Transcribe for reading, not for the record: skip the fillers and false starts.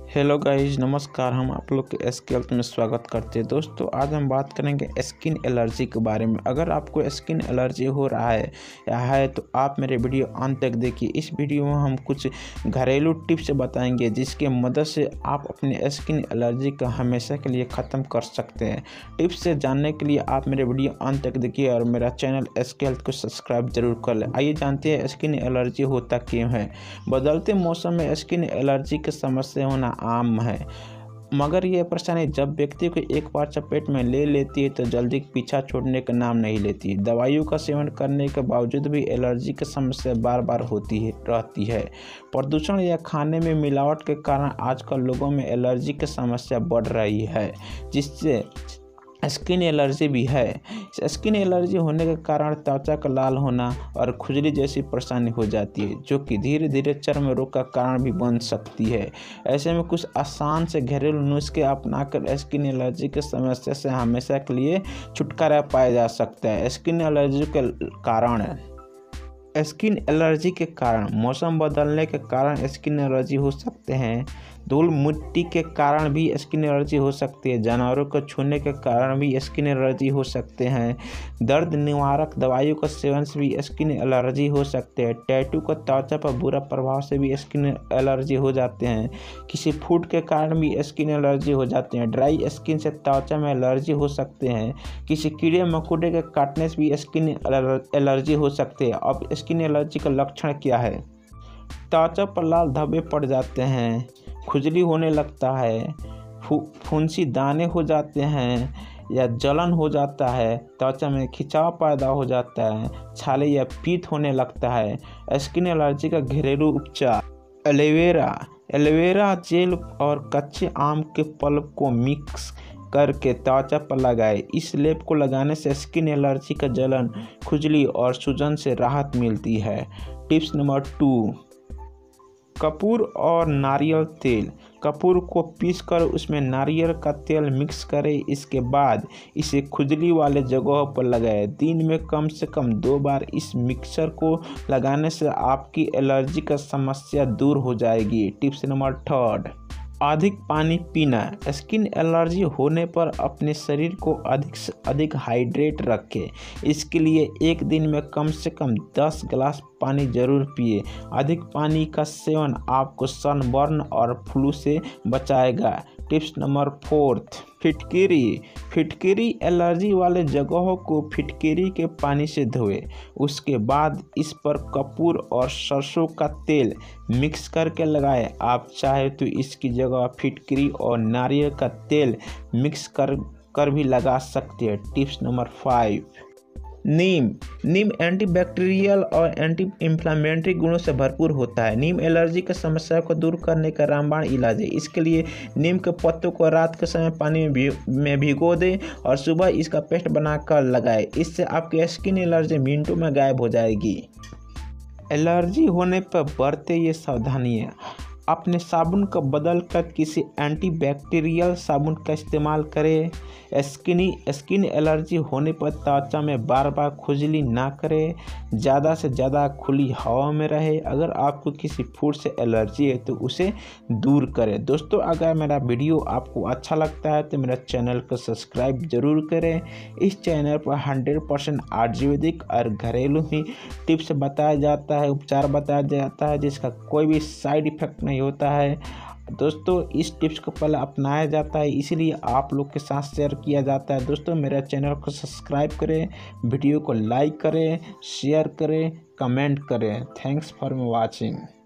Hello guys, नमस्कार। हम आप लोग के एसके हेल्थ में स्वागत करते हैं। दोस्तों, आज हम बात करेंगे स्किन एलर्जी के बारे में। अगर आपको स्किन एलर्जी हो रहा है या है तो आप मेरे वीडियो अंत तक देखिए। इस वीडियो में हम कुछ घरेलू टिप्स बताएंगे जिसके मदद से आप अपने स्किन एलर्जी का हमेशा के लिए ख़त्म कर सकते हैं। टिप्स से जानने के लिए आप मेरे वीडियो अंत तक देखिए और मेरा चैनल एसके हेल्थ को सब्सक्राइब जरूर कर लें। आइए जानते हैं स्किन एलर्जी होता क्यों है। बदलते मौसम में स्किन एलर्जी की समस्या होना आम है, मगर यह परेशानी जब व्यक्ति को एक बार चपेट में ले लेती है तो जल्दी पीछा छोड़ने का नाम नहीं लेती। दवाइयों का सेवन करने के बावजूद भी एलर्जी की समस्या बार बार रहती है। प्रदूषण या खाने में मिलावट के कारण आजकल लोगों में एलर्जी की समस्या बढ़ रही है, जिससे स्किन एलर्जी भी है। स्किन एलर्जी होने के कारण त्वचा का लाल होना और खुजली जैसी परेशानी हो जाती है, जो कि धीरे धीरे चर्म रोग का कारण भी बन सकती है। ऐसे में कुछ आसान से घरेलू नुस्खे अपनाकर स्किन एलर्जी की समस्या से हमेशा के लिए छुटकारा पाया जा सकता है। स्किन एलर्जी के कारण मौसम बदलने के कारण स्किन एलर्जी हो सकते हैं। धूल मिट्टी के कारण भी स्किन एलर्जी हो सकती है। जानवरों को छूने के कारण भी स्किन एलर्जी हो सकते हैं। दर्द निवारक दवाइयों का सेवन से भी स्किन एलर्जी हो सकते हैं। टैटू का त्वचा पर बुरा प्रभाव से भी स्किन एलर्जी हो जाते हैं। किसी फूड के कारण भी स्किन एलर्जी हो जाते हैं। ड्राई स्किन से त्वचा में एलर्जी हो सकते हैं। किसी कीड़े मकोड़े के काटने से भी स्किन एलर्जी हो सकती है। अब स्किन एलर्जी का लक्षण क्या है? त्वचा पर लाल धब्बे पड़ जाते हैं, खुजली होने लगता है, फुंसी दाने हो जाते हैं या जलन हो जाता है, त्वचा में खिंचाव पैदा हो जाता है, छाले या पीत होने लगता है। स्किन एलर्जी का घरेलू उपचार। एलोवेरा जेल और कच्चे आम के पल्प को मिक्स करके त्वचा पर लगाएं। इस लेप को लगाने से स्किन एलर्जी का जलन, खुजली और सूजन से राहत मिलती है। टिप्स नंबर 2, कपूर और नारियल तेल। कपूर को पीसकर उसमें नारियल का तेल मिक्स करें। इसके बाद इसे खुजली वाले जगहों पर लगाएं। दिन में कम से कम 2 बार इस मिक्सर को लगाने से आपकी एलर्जी का समस्या दूर हो जाएगी। टिप्स नंबर 3, अधिक पानी पीना। स्किन एलर्जी होने पर अपने शरीर को अधिक से अधिक हाइड्रेट रखें। इसके लिए एक दिन में कम से कम 10 गिलास पानी जरूर पिए। अधिक पानी का सेवन आपको सनबर्न और फ्लू से बचाएगा। टिप्स नंबर 4, फिटकरी एलर्जी वाले जगहों को फिटकरी के पानी से धोएं। उसके बाद इस पर कपूर और सरसों का तेल मिक्स करके लगाएं। आप चाहे तो इसकी जगह फिटकरी और नारियल का तेल मिक्स कर भी लगा सकते हैं। टिप्स नंबर 5, नीम एंटीबैक्टीरियल और एंटी इंफ्लेमेटरी गुणों से भरपूर होता है। नीम एलर्जी की समस्या को दूर करने का रामबाण इलाज है। इसके लिए नीम के पत्तों को रात के समय पानी में भिगो दें और सुबह इसका पेस्ट बनाकर लगाएं। इससे आपकी स्किन एलर्जी मिनटों में गायब हो जाएगी। एलर्जी होने पर बरतें ये सावधानियाँ। अपने साबुन का बदल कर किसी एंटीबैक्टीरियल साबुन का इस्तेमाल करें। स्किन एलर्जी होने पर त्वचा में बार बार खुजली ना करें। ज़्यादा से ज़्यादा खुली हवा में रहे। अगर आपको किसी फूड से एलर्जी है तो उसे दूर करें। दोस्तों, अगर मेरा वीडियो आपको अच्छा लगता है तो मेरा चैनल को सब्सक्राइब जरूर करें। इस चैनल पर 100% आयुर्वेदिक और घरेलू ही टिप्स बताया जाता है, उपचार बताया जाता है, जिसका कोई भी साइड इफेक्ट नहीं होता है। दोस्तों, इस टिप्स को पहले अपनाया जाता है, इसीलिए आप लोग के साथ शेयर किया जाता है। दोस्तों, मेरे चैनल को सब्सक्राइब करें, वीडियो को लाइक करें, शेयर करें, कमेंट करें। Thanks for watching.